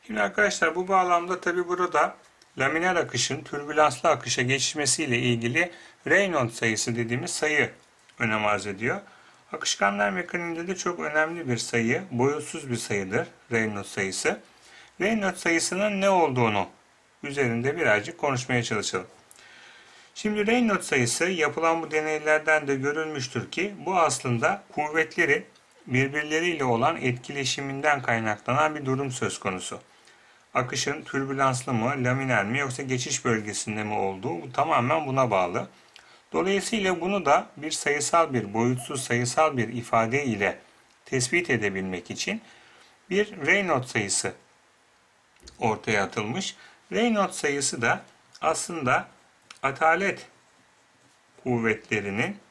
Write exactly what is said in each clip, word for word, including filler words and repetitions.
Şimdi arkadaşlar bu bağlamda tabi burada laminer akışın türbülanslı akışa geçmesiyle ilgili Reynolds sayısı dediğimiz sayı önem arz ediyor. Akışkanlar mekaniğinde de çok önemli bir sayı, boyutsuz bir sayıdır Reynolds sayısı. Reynolds sayısının ne olduğunu üzerinde birazcık konuşmaya çalışalım. Şimdi Reynolds sayısı yapılan bu deneylerden de görülmüştür ki bu aslında kuvvetlerin birbirleriyle olan etkileşiminden kaynaklanan bir durum söz konusu. Akışın türbülanslı mı, laminer mi yoksa geçiş bölgesinde mi olduğu bu tamamen buna bağlı. Dolayısıyla bunu da bir sayısal bir, boyutsuz sayısal bir ifade ile tespit edebilmek için bir Reynolds sayısı ortaya atılmış. Reynolds sayısı da aslında atalet kuvvetlerinin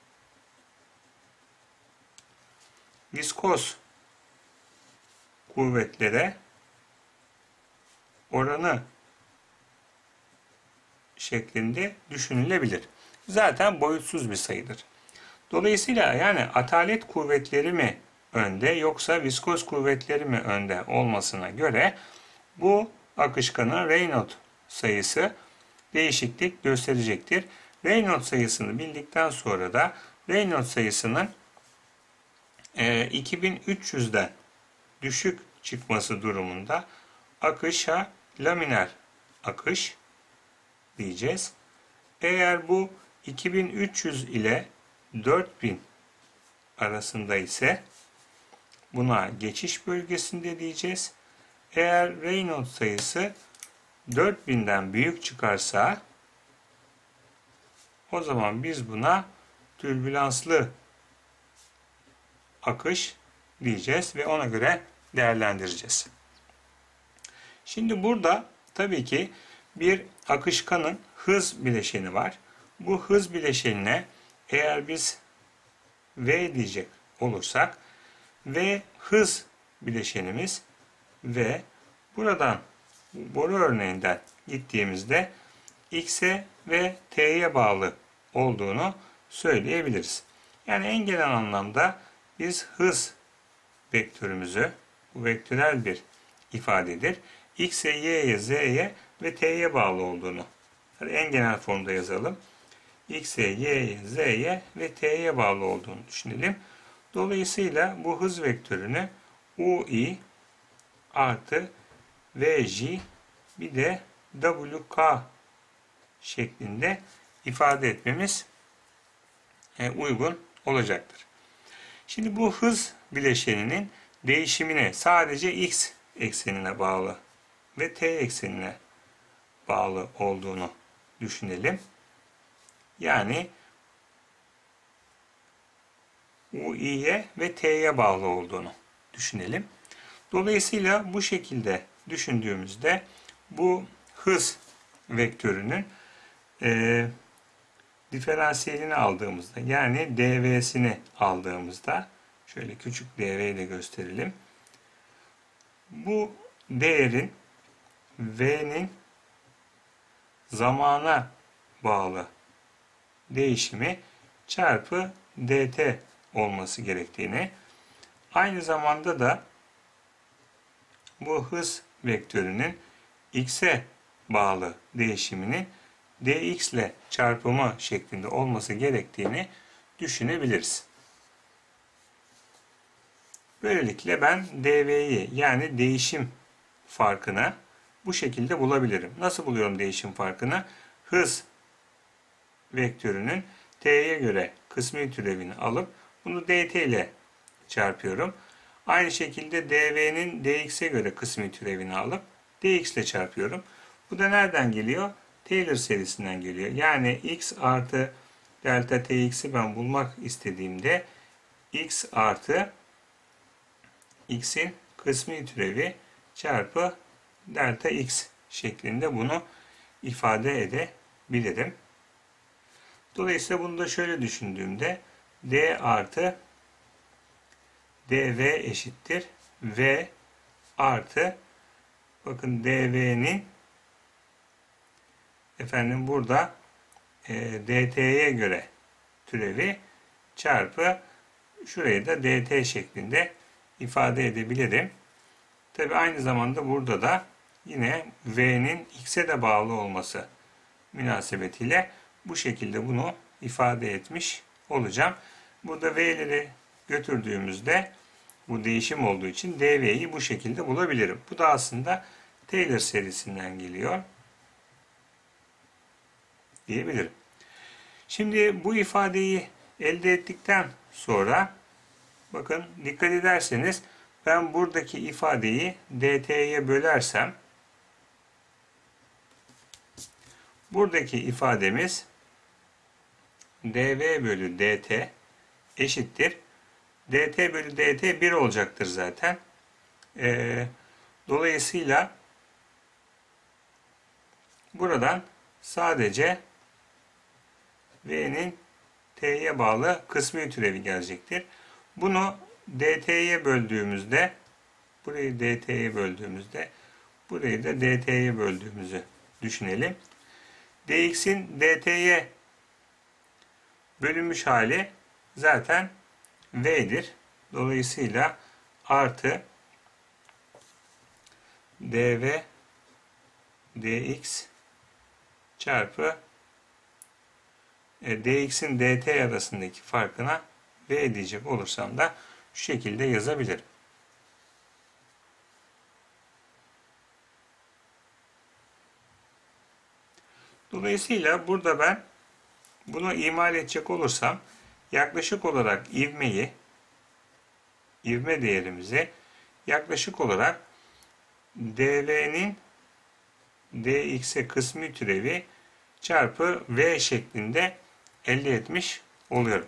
viskoz kuvvetlere oranı şeklinde düşünülebilir. Zaten boyutsuz bir sayıdır. Dolayısıyla yani atalet kuvvetleri mi önde yoksa viskoz kuvvetleri mi önde olmasına göre bu akışkanın Reynolds sayısı değişiklik gösterecektir. Reynolds sayısını bildikten sonra da Reynolds sayısının e, iki bin üç yüzden düşük çıkması durumunda akışa laminer akış diyeceğiz. Eğer bu iki bin üç yüz ile dört bin arasında ise buna geçiş bölgesinde diyeceğiz. Eğer Reynolds sayısı dört binden büyük çıkarsa o zaman biz buna türbülanslı akış diyeceğiz ve ona göre değerlendireceğiz. Şimdi burada tabii ki bir akışkanın hız bileşeni var. Bu hız bileşenine eğer biz V diyecek olursak V hız bileşenimiz ve buradan boru örneğinden gittiğimizde X'e ve T'ye bağlı olduğunu söyleyebiliriz. Yani en genel anlamda biz hız vektörümüzü, bu vektörel bir ifadedir, X'e, Y'ye, Z'ye ve T'ye bağlı olduğunu yani en genel formda yazalım. X'e, Y'ye, Z'ye ve T'ye bağlı olduğunu düşünelim. Dolayısıyla bu hız vektörünü Ui artı Vj bir de Wk şeklinde ifade etmemiz uygun olacaktır. Şimdi bu hız bileşeninin değişimine sadece x eksenine bağlı ve t eksenine bağlı olduğunu düşünelim. Yani U'ye ve t'ye bağlı olduğunu düşünelim. Dolayısıyla bu şekilde düşündüğümüzde bu hız vektörünün e, diferansiyelini aldığımızda yani dv'sini aldığımızda şöyle küçük dv'yi de gösterelim. Bu değerin v'nin zamana bağlı değişimi çarpı dt olması gerektiğini, aynı zamanda da bu hız vektörünün x'e bağlı değişiminin dx ile çarpımı şeklinde olması gerektiğini düşünebiliriz. Böylelikle ben dv'yi yani değişim farkını bu şekilde bulabilirim. Nasıl buluyorum değişim farkını? Hız vektörünün t'ye göre kısmi türevini alıp bunu dt ile çarpıyorum. Aynı şekilde dv'nin dx'e göre kısmi türevini alıp dx ile çarpıyorum. Bu da nereden geliyor? Taylor serisinden geliyor. Yani x artı delta tx'i ben bulmak istediğimde x artı x'in kısmi türevi çarpı delta x şeklinde bunu ifade edebilirim. Dolayısıyla bunu da şöyle düşündüğümde d artı dv eşittir v artı bakın dv'nin efendim burada e, dt'ye göre türevi çarpı şurayı da dt şeklinde ifade edebilirim. Tabi aynı zamanda burada da yine V'nin X'e de bağlı olması münasebetiyle bu şekilde bunu ifade etmiş olacağım. Burada V'leri götürdüğümüzde bu değişim olduğu için D V'yi bu şekilde bulabilirim. Bu da aslında Taylor serisinden geliyor diyebilirim. Şimdi bu ifadeyi elde ettikten sonra bakın dikkat ederseniz ben buradaki ifadeyi dt'ye bölersem buradaki ifademiz dv bölü dt eşittir. dt bölü dt bir olacaktır zaten. Ee, dolayısıyla buradan sadece v'nin t'ye bağlı kısmi türevi gelecektir. Bunu dt'ye böldüğümüzde, burayı dt'ye böldüğümüzde, burayı da dt'ye böldüğümüzü düşünelim. Dx'in dt'ye bölünmüş hali zaten v'dir. Dolayısıyla artı dv dx çarpı dx'in dt arasındaki farkına v diyecek olursam da şu şekilde yazabilirim. Dolayısıyla burada ben bunu imal edecek olursam yaklaşık olarak ivmeyi, ivme değerimizi yaklaşık olarak dv'nin dx'e kısmi türevi çarpı v şeklinde elde etmiş oluyorum.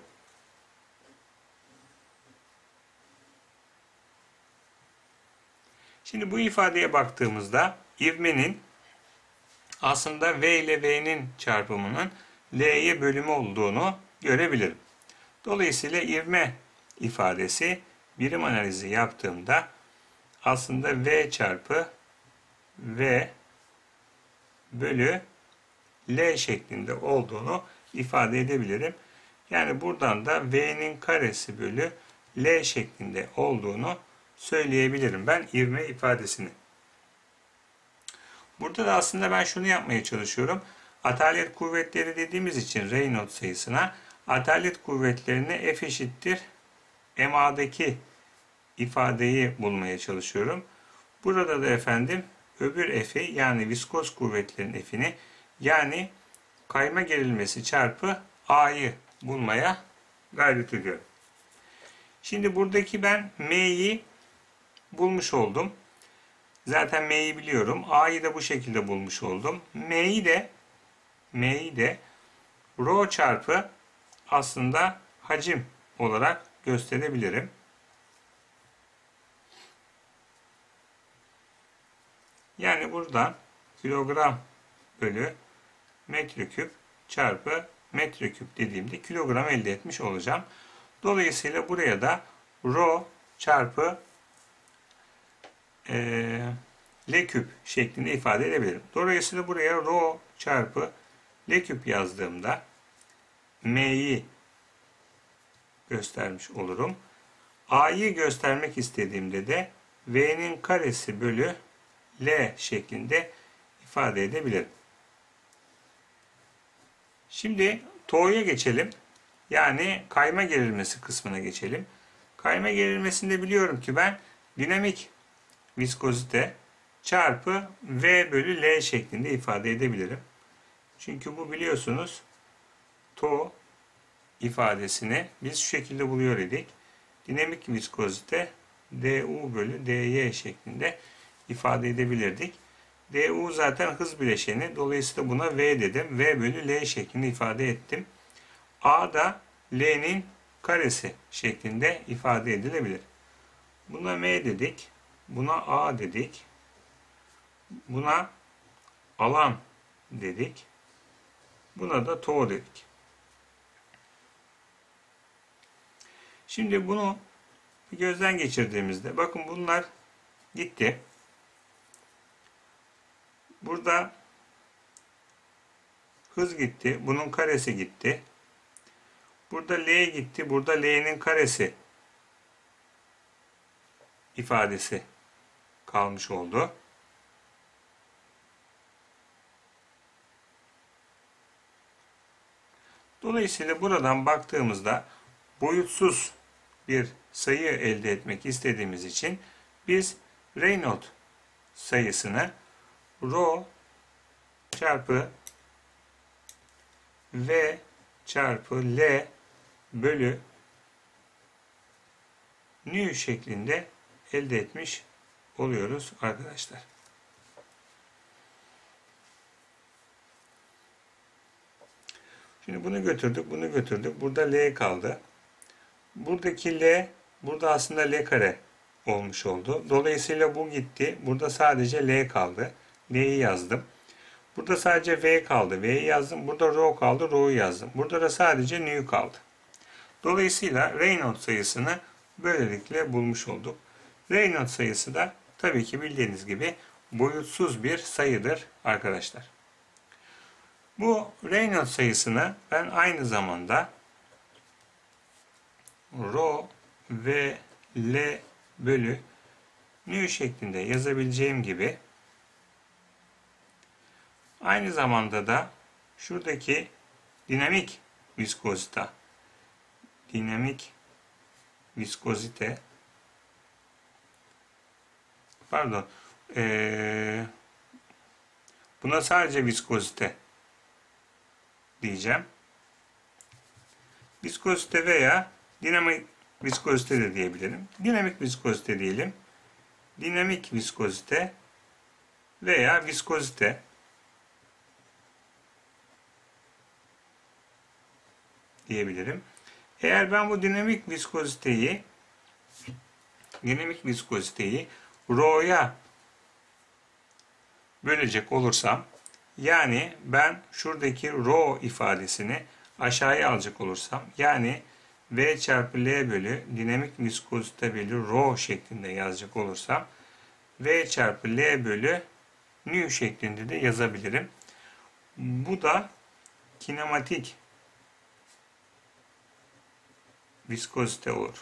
Şimdi bu ifadeye baktığımızda ivmenin aslında v ile v'nin çarpımının l'ye bölümü olduğunu görebilirim. Dolayısıyla ivme ifadesi birim analizi yaptığımda aslında v çarpı v bölü l şeklinde olduğunu ifade edebilirim. Yani buradan da v'nin karesi bölü l şeklinde olduğunu söyleyebilirim ben ivme ifadesini. Burada da aslında ben şunu yapmaya çalışıyorum. Atalet kuvvetleri dediğimiz için Reynolds sayısına atalet kuvvetlerini F eşittir M A'daki ifadeyi bulmaya çalışıyorum. Burada da efendim öbür F'i yani viskoz kuvvetlerin F'ini yani kayma gerilmesi çarpı A'yı bulmaya gayret ediyorum. Şimdi buradaki ben M'yi bulmuş oldum. Zaten M'yi biliyorum. A'yı da bu şekilde bulmuş oldum. M'yi de M'yi de rho çarpı aslında hacim olarak gösterebilirim. Yani buradan kilogram bölü metreküp çarpı metreküp dediğimde kilogram elde etmiş olacağım. Dolayısıyla buraya da rho çarpı e, L küp şeklinde ifade edebilirim. Dolayısıyla buraya rho çarpı L küp yazdığımda M'yi göstermiş olurum. A'yı göstermek istediğimde de V'nin karesi bölü L şeklinde ifade edebilirim. Şimdi T'ye geçelim. Yani kayma gerilmesi kısmına geçelim. Kayma gerilmesinde biliyorum ki ben dinamik viskozite çarpı V bölü L şeklinde ifade edebilirim. Çünkü bu biliyorsunuz T ifadesini biz şu şekilde buluyor idik. Dinamik viskozite du bölü dy şeklinde ifade edebilirdik. Du zaten hız bileşeni. Dolayısıyla buna V dedim. V bölü L şeklinde ifade ettim. A da L'nin karesi şeklinde ifade edilebilir. Buna M dedik. Buna A dedik. Buna alan dedik. Buna da T dedik. Şimdi bunu bir gözden geçirdiğimizde bakın bunlar gitti. Burada hız gitti. Bunun karesi gitti. Burada L gitti. Burada L'nin karesi ifadesi kalmış oldu. Dolayısıyla buradan baktığımızda boyutsuz bir sayı elde etmek istediğimiz için biz Reynolds sayısını rho çarpı V çarpı L bölü nu şeklinde elde etmiş oluyoruz arkadaşlar. Şimdi bunu götürdük, bunu götürdük. Burada L kaldı. Buradaki L, burada aslında L kare olmuş oldu. Dolayısıyla bu gitti. Burada sadece L kaldı. L'yi yazdım. Burada sadece V kaldı. V'yi yazdım. Burada rho kaldı. Rho'yu yazdım. Burada da sadece nu kaldı. Dolayısıyla Reynolds sayısını böylelikle bulmuş olduk. Reynolds sayısı da tabii ki bildiğiniz gibi boyutsuz bir sayıdır arkadaşlar. Bu Reynolds sayısını ben aynı zamanda rho v L bölü nu şeklinde yazabileceğim gibi aynı zamanda da şuradaki dinamik viskozite dinamik viskozite pardon ee, buna sadece viskozite diyeceğim. Viskozite veya dinamik viskozite de diyebilirim. Dinamik viskozite diyelim. Dinamik viskozite veya viskozite diyebilirim. Eğer ben bu dinamik viskoziteyi dinamik viskoziteyi rho'ya bölecek olursam, yani ben şuradaki rho ifadesini aşağıya alacak olursam, yani V çarpı L bölü dinamik viskozite bölü rho şeklinde yazacak olursam, V çarpı L bölü nu şeklinde de yazabilirim. Bu da kinematik viskozite olur.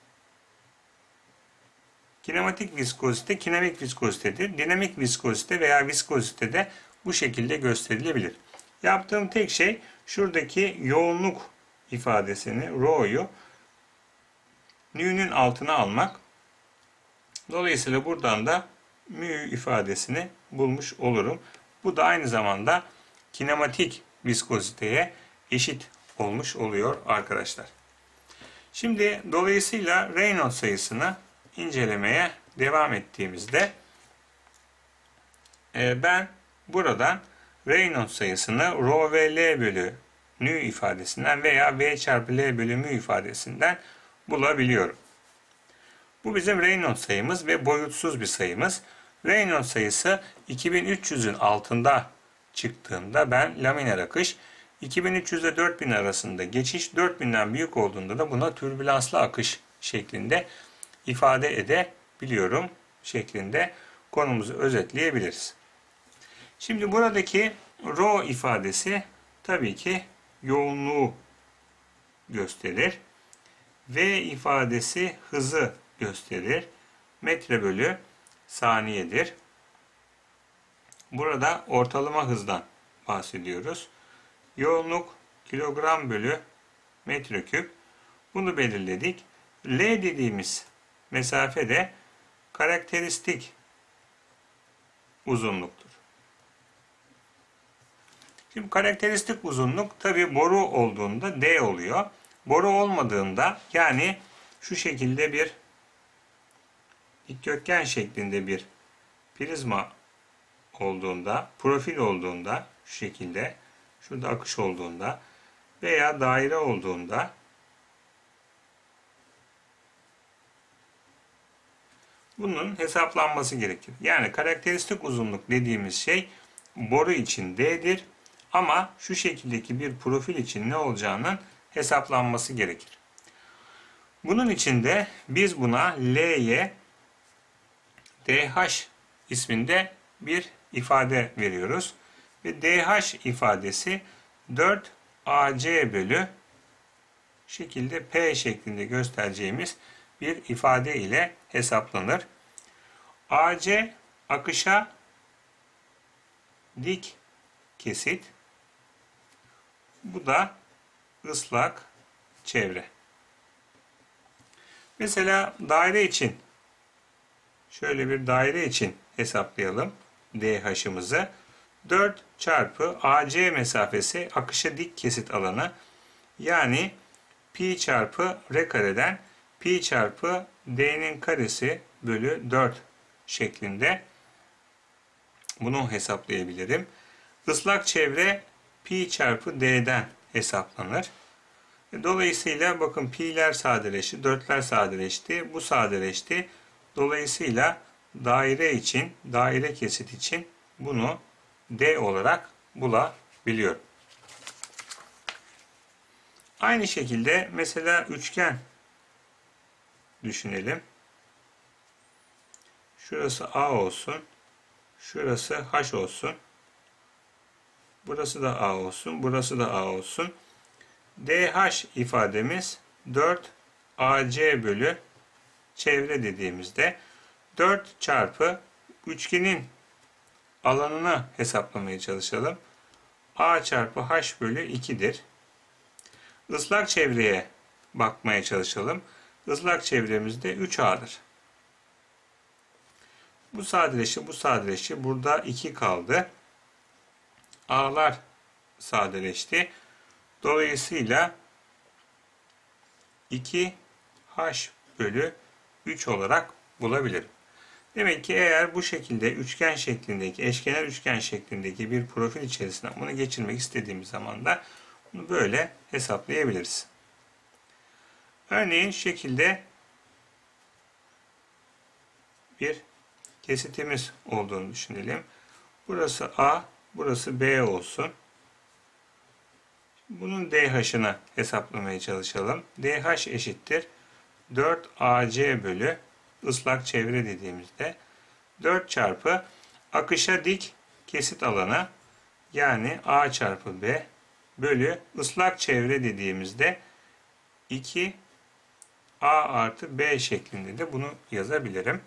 Kinematik viskozite, kinamik viskozitedir. Dinamik viskozite veya viskozite de bu şekilde gösterilebilir. Yaptığım tek şey şuradaki yoğunluk ifadesini, rho'yu nu'nun altına almak. Dolayısıyla buradan da mu ifadesini bulmuş olurum. Bu da aynı zamanda kinematik viskoziteye eşit olmuş oluyor arkadaşlar. Şimdi dolayısıyla Reynolds sayısını incelemeye devam ettiğimizde e, ben buradan Reynolds sayısını rho ve L bölü nu ifadesinden veya V çarpı L bölü mu ifadesinden bulabiliyorum. Bu bizim Reynolds sayımız ve boyutsuz bir sayımız. Reynolds sayısı iki bin üç yüzün altında çıktığında ben laminer akış, iki bin üç yüz ile dört bin arasında geçiş, dört binden büyük olduğunda da buna türbülanslı akış şeklinde ifade edebiliyorum şeklinde konumuzu özetleyebiliriz. Şimdi buradaki rho ifadesi tabii ki yoğunluğu gösterir. V ifadesi hızı gösterir. Metre bölü saniyedir. Burada ortalama hızdan bahsediyoruz. Yoğunluk kilogram bölü metreküp. Bunu belirledik. L dediğimiz mesafe de karakteristik uzunluktur. Şimdi karakteristik uzunluk tabi boru olduğunda D oluyor. Boru olmadığında, yani şu şekilde bir dikdörtgen şeklinde bir prizma olduğunda, profil olduğunda, şu şekilde, şurada akış olduğunda veya daire olduğunda bunun hesaplanması gerekir. Yani karakteristik uzunluk dediğimiz şey boru için D'dir. Ama şu şekildeki bir profil için ne olacağının hesaplanması gerekir. Bunun için de biz buna L'ye D H isminde bir ifade veriyoruz. Ve D H ifadesi dört A C bölü şekilde P şeklinde göstereceğimiz bir ifade ile hesaplanır. A C akışa dik kesit. Bu da ıslak çevre. Mesela daire için şöyle bir daire için hesaplayalım D H'ımızı. dört çarpı A C mesafesi akışa dik kesit alanı, yani pi çarpı r kareden pi çarpı D'nin karesi bölü dört şeklinde bunu hesaplayabilirim. Islak çevre pi çarpı D'den hesaplanır. Dolayısıyla bakın pi'ler sadeleşti, dörtler sadeleşti, bu sadeleşti. Dolayısıyla daire için, daire kesit için bunu D olarak bulabiliyorum. Aynı şekilde mesela üçgen düşünelim. Şurası A olsun, şurası H olsun, burası da A olsun, burası da A olsun. D H ifademiz dört A C bölü çevre dediğimizde dört çarpı üçgenin alanını hesaplamaya çalışalım. A çarpı H bölü iki'dir. Islak çevreye bakmaya çalışalım. Islak çevremizde üç A'dır. Bu sadeleşti, bu sadeleşti. Burada iki kaldı. A'lar sadeleşti. Dolayısıyla iki H bölü üç olarak bulabilirim. Demek ki eğer bu şekilde üçgen şeklindeki, eşkenar üçgen şeklindeki bir profil içerisine bunu geçirmek istediğimiz zaman da bunu böyle hesaplayabiliriz. Örneğin şu şekilde bir kesitimiz olduğunu düşünelim. Burası A, burası B olsun. Bunun D H'ını hesaplamaya çalışalım. D H eşittir dört A C bölü ıslak çevre dediğimizde dört çarpı akışa dik kesit alanı, yani A çarpı B bölü ıslak çevre dediğimizde iki A artı B şeklinde de bunu yazabilirim.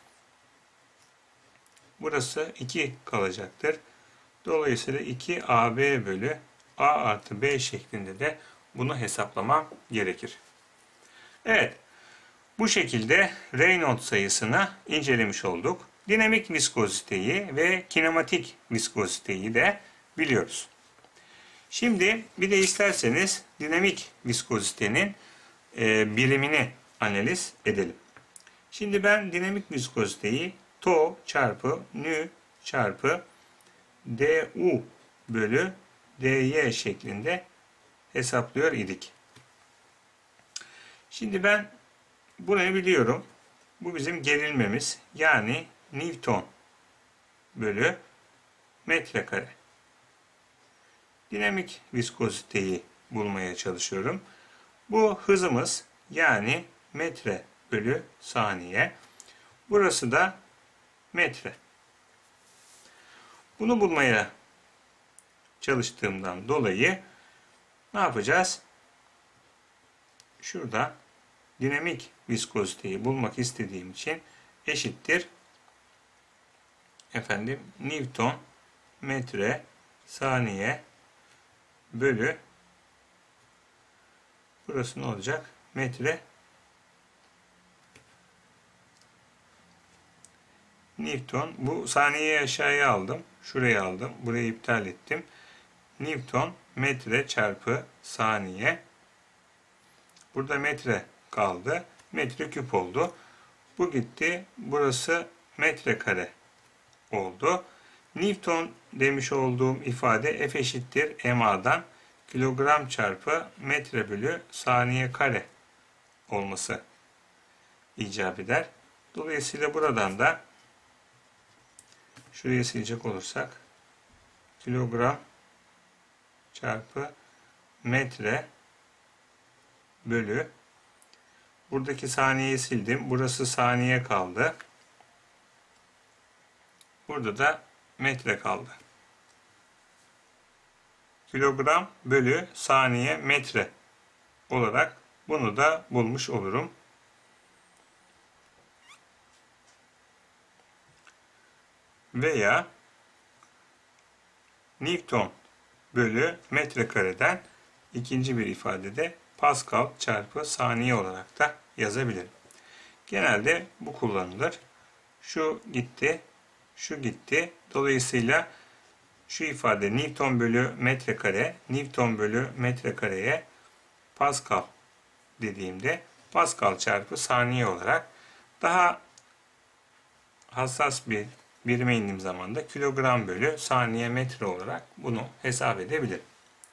Burası iki kalacaktır. Dolayısıyla iki A B bölü A artı B şeklinde de bunu hesaplamam gerekir. Evet. Bu şekilde Reynolds sayısını incelemiş olduk. Dinamik viskoziteyi ve kinematik viskoziteyi de biliyoruz. Şimdi bir de isterseniz dinamik viskozitenin e, birimini analiz edelim. Şimdi ben dinamik viskoziteyi tau çarpı nü çarpı du bölü dy şeklinde hesaplıyor idik. Şimdi ben bunu biliyorum. Bu bizim gerilmemiz, yani Newton bölü metrekare. Dinamik viskoziteyi bulmaya çalışıyorum. Bu hızımız, yani metre bölü saniye. Burası da metre. Bunu bulmaya çalıştığımdan dolayı ne yapacağız? Şurada dinamik viskoziteyi bulmak istediğim için eşittir efendim Newton metre saniye bölü, burası ne olacak? Metre Newton. Bu saniyeyi aşağıya aldım. Şuraya aldım. Burayı iptal ettim. Newton metre çarpı saniye. Burada metre kaldı. Metre küp oldu. Bu gitti. Burası metrekare oldu. Newton demiş olduğum ifade F eşittir mA'dan kilogram çarpı metre bölü saniye kare olması icap eder. Dolayısıyla buradan da şuraya silecek olursak kilogram çarpı metre bölü, buradaki saniyeyi sildim. Burası saniye kaldı. Burada da metre kaldı. Kilogram bölü saniye metre olarak bunu da bulmuş olurum. veya Newton bölü metrekareden ikinci bir ifadede Pascal çarpı saniye olarak da yazabilirim. Genelde bu kullanılır. Şu gitti, şu gitti. Dolayısıyla şu ifade Newton bölü metrekare, Newton bölü metrekareye Pascal dediğimde Pascal çarpı saniye olarak, daha hassas bir birime indiğim zaman da kilogram bölü saniye metre olarak bunu hesap edebilirim.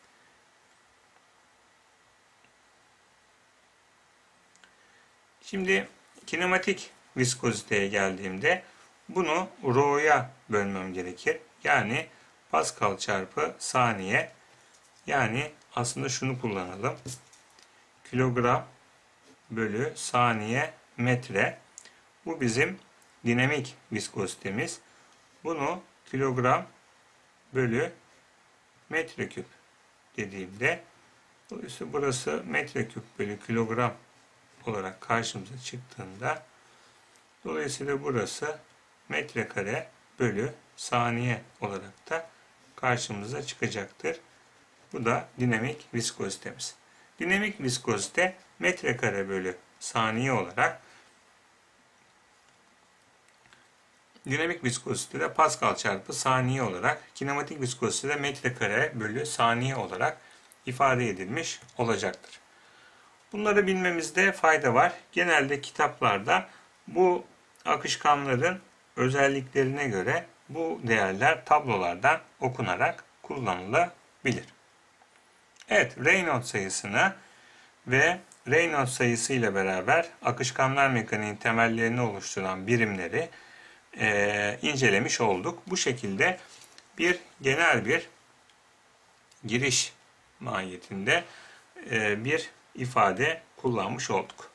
Şimdi kinematik viskoziteye geldiğimde bunu rho'ya bölmem gerekir. Yani Pascal çarpı saniye, yani aslında şunu kullanalım. Kilogram bölü saniye metre. Bu bizim dinamik viskozitemiz. Bunu kilogram bölü metreküp dediğimde, dolayısıyla burası metreküp bölü kilogram olarak karşımıza çıktığında, dolayısıyla burası metrekare bölü saniye olarak da karşımıza çıkacaktır. Bu da dinamik viskozitemiz. Dinamik viskozite metrekare bölü saniye olarak, dinamik viskozitede Pascal çarpı saniye olarak, kinematik viskozitede metrekare bölü saniye olarak ifade edilmiş olacaktır. Bunları bilmemizde fayda var. Genelde kitaplarda bu akışkanların özelliklerine göre bu değerler tablolardan okunarak kullanılabilir. Evet, Reynolds sayısını ve Reynolds sayısı ile beraber akışkanlar mekaniğinin temellerini oluşturan birimleri e, incelemiş olduk. Bu şekilde bir genel bir giriş mahiyetinde e, bir ifade kullanmış olduk.